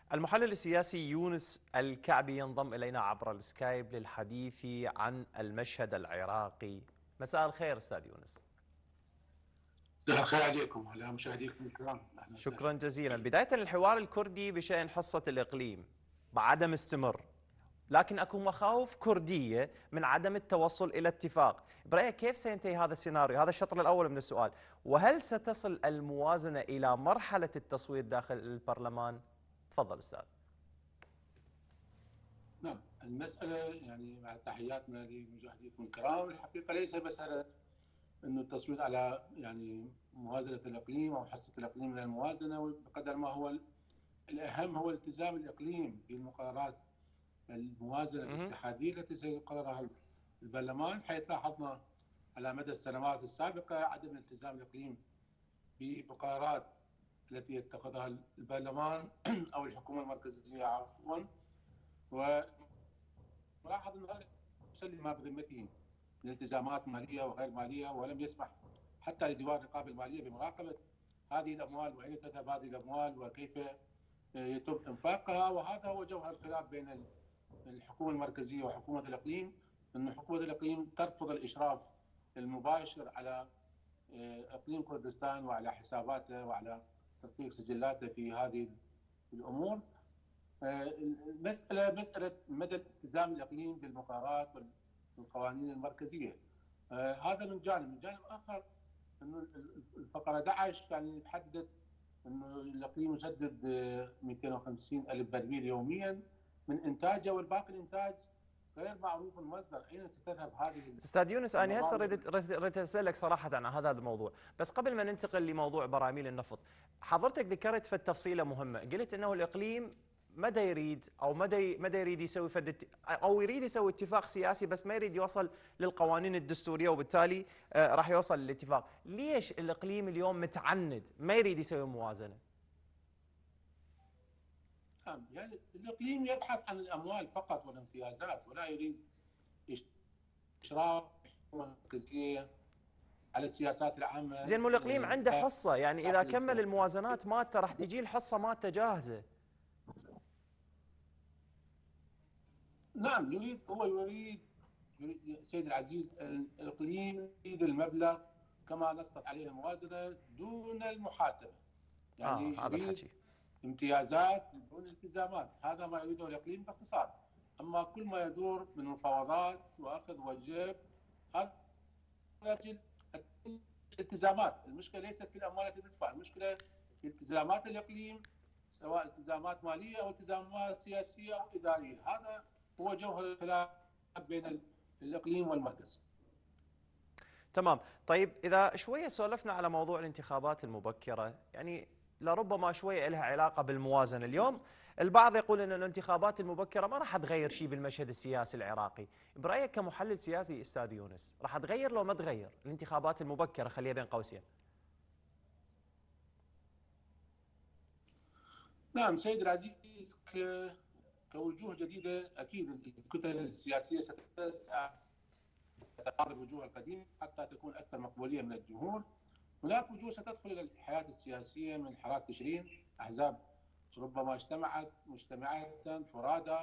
المحلل السياسي يونس الكعبي ينضم إلينا عبر السكايب للحديث عن المشهد العراقي. مساء الخير أستاذ يونس. مساء الخير عليكم وعلى مشاهديكم الكرام، اهلا شكرا وسهلا. جزيلا. بداية، الحوار الكردي بشأن حصة الإقليم بعدم استمر، لكن أكو مخاوف كردية من عدم التوصل إلى اتفاق. برأيك كيف سينتهي هذا السيناريو؟ هذا الشطر الأول من السؤال. وهل ستصل الموازنة إلى مرحلة التصويت داخل البرلمان؟ تفضل أستاذ. نعم، المساله يعني مع تحياتنا لمشاهديكم الكرام، الحقيقه ليس مساله انه التصويت على يعني موازنه الاقليم او حصه الاقليم من الموازنه، بقدر ما هو الاهم هو التزام الاقليم بالمقررات الموازنه الاتحاديه التي سيقررها البرلمان، حيث لاحظنا على مدى السنوات السابقه عدم التزام الاقليم بمقررات التي يتخذها البرلمان او الحكومه المركزيه عفوا، ولاحظ انه هذا يسلم ما بذمته من التزامات ماليه وغير ماليه، ولم يسمح حتى لديوان الرقابه الماليه بمراقبه هذه الاموال واين تذهب هذه الاموال وكيف يتم انفاقها. وهذا هو جوهر الخلاف بين الحكومه المركزيه وحكومه الاقليم، ان حكومه الاقليم ترفض الاشراف المباشر على اقليم كردستان وعلى حساباته وعلى تدقيق سجلاته في هذه الامور. مساله مدى التزام الاقليم بالمقررات والقوانين المركزيه، هذا من جانب. من جانب اخر انه الفقره 11 يعني تحدد انه الاقليم يسدد 250 الف برميل يوميا من انتاجه، والباقي الانتاج غير معروف المصدر، اين ستذهب هذه استاذ يونس، انا هسه المبالغ؟ اريد اسالك صراحه عن هذا الموضوع، بس قبل ما ننتقل لموضوع براميل النفط، حضرتك ذكرت في التفصيله مهمه، قلت انه الاقليم مدى يريد او مدى يريد يسوي او يريد يسوي اتفاق سياسي، بس ما يريد يوصل للقوانين الدستوريه، وبالتالي راح يوصل للاتفاق. ليش الاقليم اليوم متعند ما يريد يسوي موازنه؟ نعم، يعني الاقليم يبحث عن الاموال فقط والامتيازات، ولا يريد اشراف الحكومه المركزيه على السياسات العامه زين، مو الاقليم عنده حصه، يعني اذا داخل كمل الدوله. الموازنات مالته راح تجي الحصه مالته جاهزه. نعم، يريد سيد العزيز الاقليم يريد المبلغ كما نصت عليه الموازنه دون المحاسبه، يعني هذا يريد الحكي. امتيازات دون التزامات، هذا ما يريده الاقليم باختصار. اما كل ما يدور من مفاوضات واخذ وجيب هذا اجل الالتزامات. المشكله ليست في الاموال التي تدفع، المشكله في التزامات الاقليم، سواء التزامات ماليه او التزامات سياسيه او اداريه. هذا هو جوهر الخلاف بين الاقليم والمركز. تمام. طيب، إذا شوية سولفنا على موضوع الانتخابات المبكرة، يعني لربما شوية لها علاقة بالموازنة. اليوم البعض يقول أن الانتخابات المبكرة ما راح تغير شيء بالمشهد السياسي العراقي. برأيك كمحلل سياسي أستاذ يونس، راح تغير لو ما تغير الانتخابات المبكرة، خليها بين قوسين؟ نعم سيد العزيز، كوجوه جديده اكيد الكتل السياسيه ستسعى تتعاضد الوجوه القديمه حتى تكون اكثر مقبوليه من الجمهور. هناك وجوه ستدخل الى الحياه السياسيه من حراك تشرين، احزاب ربما اجتمعت مجتمعات فرادى،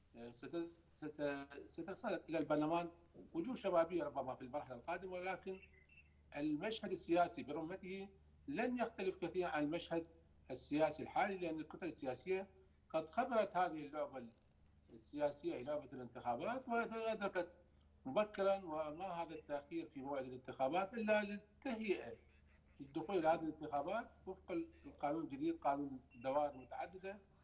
ستصل الى البرلمان وجوه شبابيه ربما في المرحله القادمه، ولكن المشهد السياسي برمته لن يختلف كثيرا عن المشهد السياسي الحالي، لان الكتل السياسيه قد خبرت هذه اللعبه السياسيه هي لعبه الانتخابات، وادركت مبكرا وما هذا التاخير في موعد الانتخابات الا للتهيئه للدخول الى هذه الانتخابات وفق القانون الجديد، قانون الدوائر المتعدده،